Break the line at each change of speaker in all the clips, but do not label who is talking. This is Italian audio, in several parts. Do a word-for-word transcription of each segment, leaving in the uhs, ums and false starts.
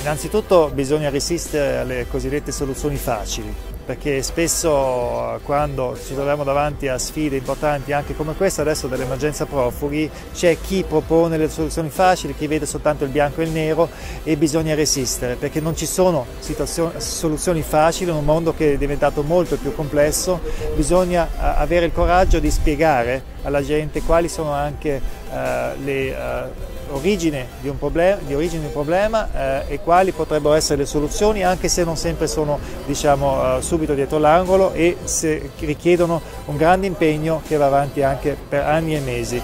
Innanzitutto bisogna resistere alle cosiddette soluzioni facili, perché spesso quando ci troviamo davanti a sfide importanti anche come questa adesso dell'emergenza profughi, c'è chi propone le soluzioni facili, chi vede soltanto il bianco e il nero, e bisogna resistere perché non ci sono soluzioni facili in un mondo che è diventato molto più complesso. Bisogna avere il coraggio di spiegare alla gente quali sono anche uh, le uh, origini di un problema, di origine di un problema eh, e quali potrebbero essere le soluzioni, anche se non sempre sono, diciamo, uh, subito dietro l'angolo e se richiedono un grande impegno che va avanti anche per anni e mesi.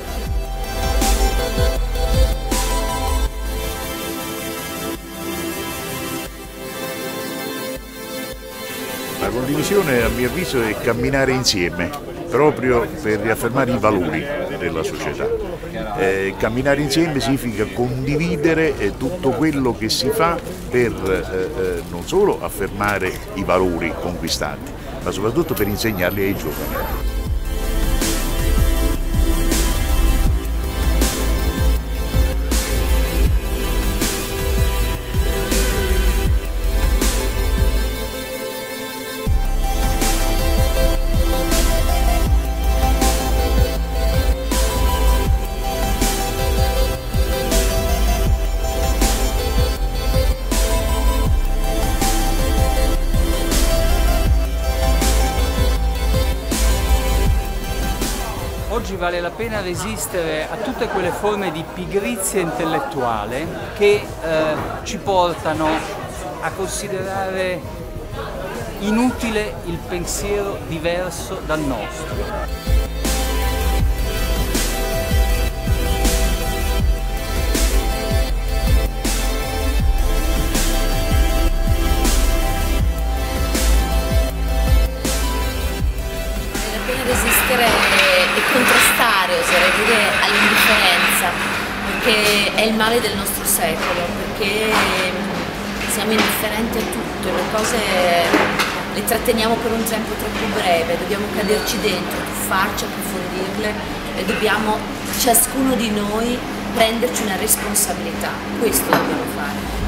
La condivisione, a mio avviso, è camminare insieme, proprio per riaffermare i valori della società. Eh, camminare insieme significa condividere eh, tutto quello che si fa per eh, eh, non solo affermare i valori conquistati, ma soprattutto per insegnarli ai giovani.
Oggi vale la pena resistere a tutte quelle forme di pigrizia intellettuale che eh, ci portano a considerare inutile il pensiero diverso dal nostro.
Resistere e contrastare, oserei dire, all'indifferenza, perché è il male del nostro secolo, perché siamo indifferenti a tutto, le cose le tratteniamo per un tempo troppo breve, dobbiamo caderci dentro, tuffarci, approfondirle e dobbiamo, ciascuno di noi, prenderci una responsabilità, questo dobbiamo fare.